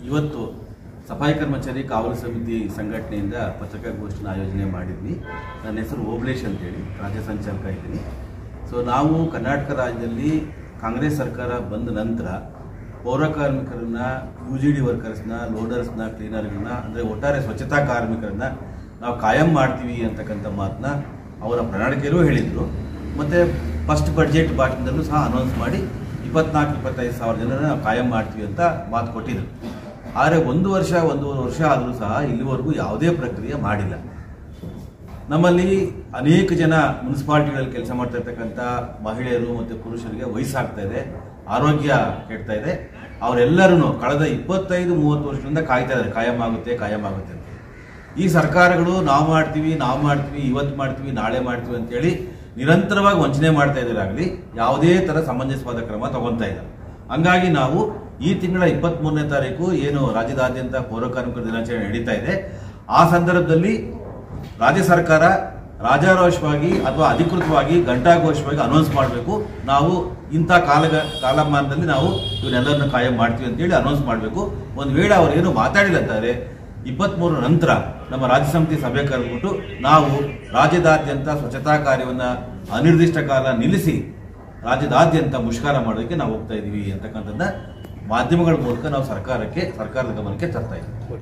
ಇವತ್ತು ಸಫಾಯಿ ಕರ್ಮಚಾರಿ ಕಾವಲು ಸಮಿತಿ ಸಂಘಟನೆಯಿಂದ ಪತ್ರಿಕಾಗೋಷ್ಠಿನ ಆಯೋಜನೆ ಮಾಡಿದ್ವಿ. ನನ್ನ ಹೆಸರು ಓಬಳೇಶ್ ಅಂತೇಳಿ ರಾಜ್ಯ ಸಂಚಾಲಕ ಇದ್ದೀನಿ. ಸೊ ನಾವು ಕರ್ನಾಟಕ ರಾಜ್ಯದಲ್ಲಿ ಕಾಂಗ್ರೆಸ್ ಸರ್ಕಾರ ಬಂದ ನಂತರ ಪೌರ ಕಾರ್ಮಿಕರನ್ನ, UGD ವರ್ಕರ್ಸ್ನ, ಲೋಡರ್ಸ್ನ, ಕ್ಲೀನರ್ಗಳನ್ನ, ಅಂದರೆ ಒಟ್ಟಾರೆ ಸ್ವಚ್ಛತಾ ಕಾರ್ಮಿಕರನ್ನ ನಾವು ಕಾಯಂ ಮಾಡ್ತೀವಿ ಅಂತಕ್ಕಂಥ ಮಾತನ್ನ ಅವರ ಪ್ರಣಾಳಿಕೆಯಲ್ಲೂ ಹೇಳಿದರು. ಮತ್ತು ಫಸ್ಟ್ ಬಡ್ಜೆಟ್ ಭಾಷಣದಲ್ಲೂ ಸಹ ಅನೌನ್ಸ್ ಮಾಡಿ 24-25 ಸಾವಿರ ಜನರನ್ನ ನಾವು ಕಾಯಂ ಮಾಡ್ತೀವಿ ಅಂತ ಮಾತು ಕೊಟ್ಟಿದ್ರು. ಆದರೆ ಒಂದೂವರೆ ವರ್ಷ ಆದರೂ ಸಹ ಇಲ್ಲಿವರೆಗೂ ಯಾವುದೇ ಪ್ರಕ್ರಿಯೆ ಮಾಡಿಲ್ಲ. ನಮ್ಮಲ್ಲಿ ಅನೇಕ ಜನ ಮುನ್ಸಿಪಾಲ್ಟಿಗಳಲ್ಲಿ ಕೆಲಸ ಮಾಡ್ತಾ ಇರ್ತಕ್ಕಂಥ ಮಹಿಳೆಯರು ಮತ್ತು ಪುರುಷರಿಗೆ ವಯಸ್ಸಾಗ್ತಾ ಇದೆ, ಆರೋಗ್ಯ ಕೆಡ್ತಾ ಇದೆ. ಅವರೆಲ್ಲರೂ ಕಳೆದ 25-30 ವರ್ಷದಿಂದ ಕಾಯ್ತಾ ಇದ್ದಾರೆ ಕಾಯಂ ಆಗುತ್ತೆ ಅಂತ. ಈ ಸರ್ಕಾರಗಳು ನಾವು ಮಾಡ್ತೀವಿ, ಇವತ್ತು ಮಾಡ್ತೀವಿ, ನಾಳೆ ಮಾಡ್ತೀವಿ ಅಂತೇಳಿ ನಿರಂತರವಾಗಿ ವಂಚನೆ ಮಾಡ್ತಾ ಇದ್ದಾರಾಗಲಿ ಯಾವುದೇ ಥರ ಸಮಂಜಸವಾದ ಕ್ರಮ ತಗೊಳ್ತಾ ಇಲ್ಲ. ಹಂಗಾಗಿ ನಾವು ಈ ತಿಂಗಳ 23ನೇ ತಾರೀಕು ಏನು ರಾಜ್ಯದಾದ್ಯಂತ ಪೌರ ಕಾರ್ಮಿಕರ ದಿನಾಚರಣೆ ನಡೀತಾ ಇದೆ, ಆ ಸಂದರ್ಭದಲ್ಲಿ ರಾಜ್ಯ ಸರ್ಕಾರ ರಾಜಾರೋಷವಾಗಿ ಅಥವಾ ಅಧಿಕೃತವಾಗಿ ಘಂಟಾಘೋಷವಾಗಿ ಅನೌನ್ಸ್ ಮಾಡಬೇಕು, ನಾವು ಇಂಥ ಕಾಲಮಾನದಲ್ಲಿ ನಾವು ಇವನ್ನೆಲ್ಲರನ್ನ ಕಾಯಂ ಮಾಡ್ತೀವಿ ಅಂತೇಳಿ ಅನೌನ್ಸ್ ಮಾಡಬೇಕು. ಒಂದು ವೇಳೆ ಅವರೇನು ಮಾತಾಡಿಲ್ಲ ಅಂತಾರೆ 23 ನಂತರ ನಮ್ಮ ರಾಜ್ಯ ಸಮಿತಿ ಸಭೆ ಕರೆದ್ಬಿಟ್ಟು ನಾವು ರಾಜ್ಯದಾದ್ಯಂತ ಸ್ವಚ್ಛತಾ ಕಾರ್ಯವನ್ನು ಅನಿರ್ದಿಷ್ಟ ಕಾಲ ನಿಲ್ಲಿಸಿ ರಾಜ್ಯದಾದ್ಯಂತ ಮುಷ್ಕರ ಮಾಡೋದಕ್ಕೆ ನಾವು ಹೋಗ್ತಾ ಇದ್ದೀವಿ ಅಂತಕ್ಕಂಥದ್ದನ್ನ ಮಾಧ್ಯಮಗಳ ಮೂಲಕ ನಾವು ಸರ್ಕಾರದ ಗಮನಕ್ಕೆ ತರ್ತಾ ಇದ್ದೀವಿ.